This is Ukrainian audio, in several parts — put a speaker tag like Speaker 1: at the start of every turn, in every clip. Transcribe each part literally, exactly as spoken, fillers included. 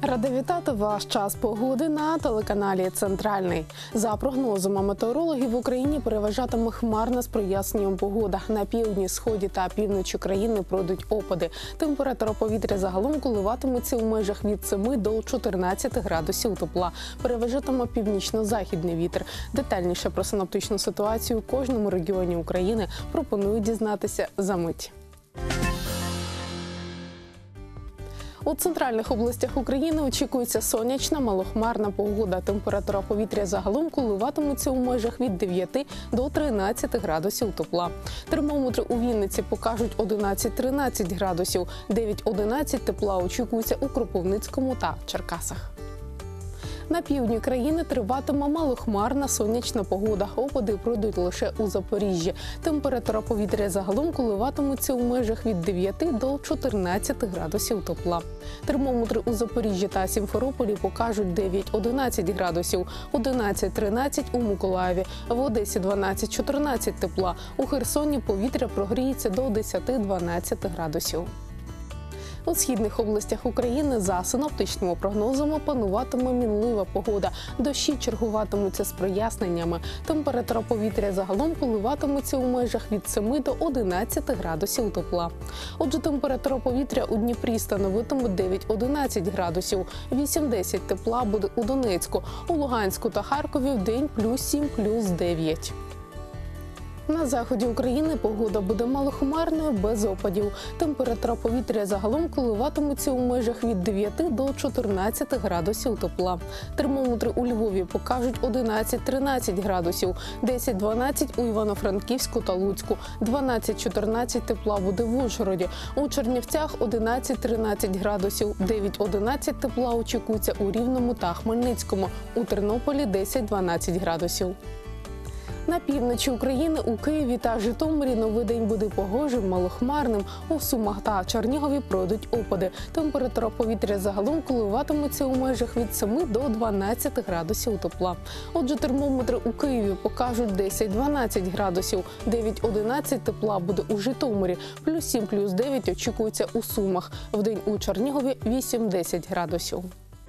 Speaker 1: Рада вітати ваш час погоди на телеканалі «Центральний». За прогнозами метеорологів, в Україні переважатиме хмарна з проясненням погода. На півдні, сході та півночі країни пройдуть опади. Температура повітря загалом коливатиметься у межах від семи до чотирнадцяти градусів тепла. Переважатиме північно-західний вітер. Детальніше про синоптичну ситуацію у кожному регіоні України пропоную дізнатися за мить. У центральних областях України очікується сонячна, малохмарна погода. Температура повітря загалом коливатиметься у межах від дев'яти до тринадцяти градусів тепла. Термометри у Вінниці покажуть одинадцять-тринадцять градусів, дев'ять-одинадцять тепла очікується у Кропивницькому та Черкасах. На півдні країни триватиме малохмарна сонячна погода. Опади пройдуть лише у Запоріжжі. Температура повітря загалом коливатиметься у межах від дев'яти до чотирнадцяти градусів тепла. Термометри у Запоріжжі та Сімферополі покажуть дев'ять-одинадцять градусів, одинадцять-тринадцять у Миколаєві, в Одесі дванадцять-чотирнадцять тепла. У Херсоні повітря прогріється до десяти-дванадцяти градусів. У східних областях України за синоптичними прогнозами пануватиме мінлива погода. Дощі чергуватимуться з проясненнями. Температура повітря загалом коливатиметься у межах від семи до одинадцяти градусів тепла. Отже, температура повітря у Дніпрі становитиме дев'ять-одинадцять градусів, вісім-десять тепла буде у Донецьку, у Луганську та Харкові вдень плюс сім, плюс дев'ять. На заході України погода буде малохмарною, без опадів. Температура повітря загалом коливатиметься у межах від дев'яти до чотирнадцяти градусів тепла. Термометри у Львові покажуть одинадцять-тринадцять градусів, десять-дванадцять у Івано-Франківську та Луцьку, дванадцять-чотирнадцять тепла буде в Ужгороді. У Чернівцях одинадцять-тринадцять градусів, дев'ять-одинадцять тепла очікується у Рівному та Хмельницькому, у Тернополі десять-дванадцять градусів. На півночі України, у Києві та Житомирі новий день буде погожим, малохмарним. У Сумах та Чернігові пройдуть опади. Температура повітря загалом коливатиметься у межах від семи до дванадцяти градусів тепла. Отже, термометри у Києві покажуть десять-дванадцять градусів, дев'ять-одинадцять тепла буде у Житомирі, плюс сім, плюс дев'ять очікується у Сумах. Вдень у Чернігові вісім-десять градусів.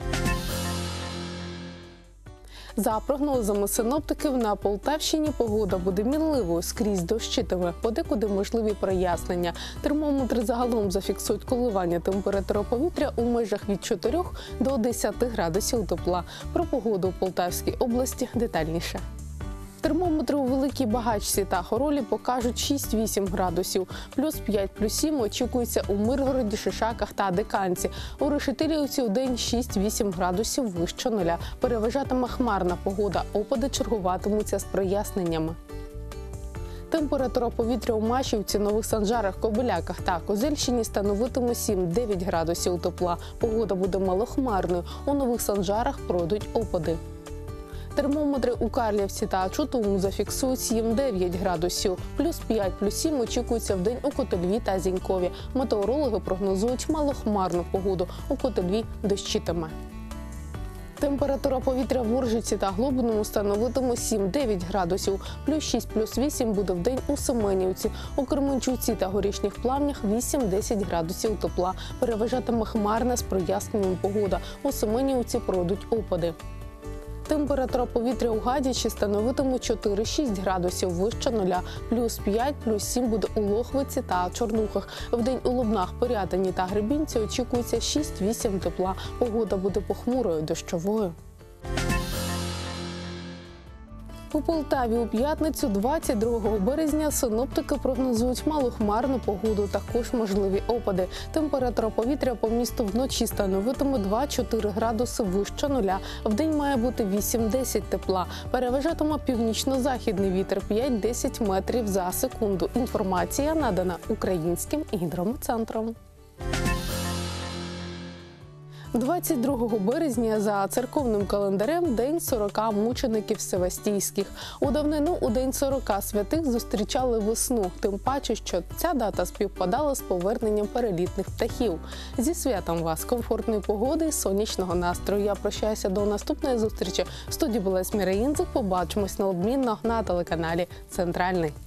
Speaker 1: За прогнозами синоптиків, на Полтавщині погода буде мінливою, скрізь дощитиме, подекуди можливі прояснення. Термометри загалом зафіксують коливання температури повітря у межах від чотирьох до десяти градусів тепла. Про погоду у Полтавській області детальніше. Термометри у Великій Багачці та Хоролі покажуть шість-вісім градусів. Плюс п'ять, плюс сім очікується у Миргороді, Шишаках та Диканці. У Решетилівці у день шість-вісім градусів вище нуля. Переважатиме хмарна погода, опади чергуватимуться з проясненнями. Температура повітря у Машівці, Нових Санжарах, Кобиляках та Козельщині становитиме сім-дев'ять градусів тепла. Погода буде малохмарною. У Нових Санжарах пройдуть опади. Термометри у Карлівці та Чутому зафіксують сім-дев'ять градусів. Плюс п'ять, плюс сім очікується вдень у Котельві та Зінькові. Метеорологи прогнозують малохмарну погоду. У Котельві дощитиме. Температура повітря в Оржиці та Глобиному становитиме сім-дев'ять градусів. Плюс шість, плюс вісім буде вдень у Семенівці. У Кременчуці та Горішніх Плавнях вісім-десять градусів тепла. Переважатиме хмарна з проясненням погода. У Семенівці пройдуть опади. Температура повітря у Гадячі становитиме чотири-шість градусів вище нуля. Плюс п'ять, плюс сім буде у Лохвиці та Чорнухах. Вдень у Лубнах, Пирятині та Гребінці очікується шість-вісім тепла. Погода буде похмурою, дощовою. У Полтаві у п'ятницю, двадцять другого березня, синоптики прогнозують малохмарну погоду, також можливі опади. Температура повітря по місту вночі становитиме два-чотири градуси вище нуля. Вдень має бути вісім-десять тепла. Переважатиме північно-західний вітер п'ять-десять метрів за секунду. Інформація надана Українським гідрометцентром. двадцять другого березня за церковним календарем День сорока мучеників Севастійських. У давнину у День сорока святих зустрічали весну, тим паче, що ця дата співпадала з поверненням перелітних птахів. Зі святом вас, комфортної погоди і сонячного настрою. Я прощаюся до наступної зустрічі. В студії була Есміра Інзик. Побачимось неодмінно на телеканалі «Центральний».